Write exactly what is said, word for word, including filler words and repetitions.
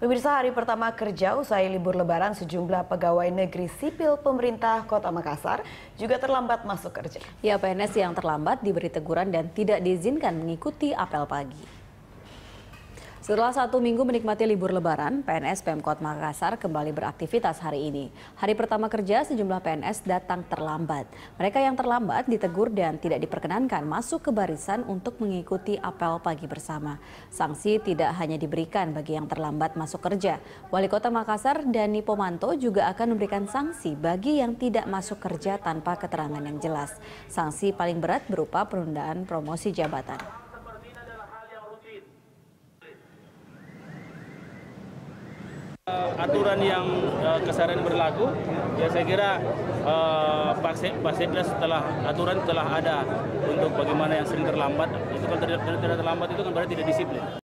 Pemirsa, hari pertama kerja usai libur lebaran, sejumlah pegawai negeri sipil pemerintah Kota Makassar juga terlambat masuk kerja. Ya, P N S yang terlambat diberi teguran dan tidak diizinkan mengikuti apel pagi. Setelah satu minggu menikmati libur lebaran, P N S Pemkot Makassar kembali beraktivitas hari ini. Hari pertama kerja, sejumlah P N S datang terlambat. Mereka yang terlambat ditegur dan tidak diperkenankan masuk ke barisan untuk mengikuti apel pagi bersama. Sanksi tidak hanya diberikan bagi yang terlambat masuk kerja. Wali Kota Makassar, Dani Pomanto, juga akan memberikan sanksi bagi yang tidak masuk kerja tanpa keterangan yang jelas. Sanksi paling berat berupa penundaan promosi jabatan. Aturan yang uh, keseharian berlaku, ya saya kira uh, Pak Sekda setelah aturan telah ada untuk bagaimana yang sering terlambat, itu kalau tidak, tidak terlambat itu kan berarti tidak disiplin.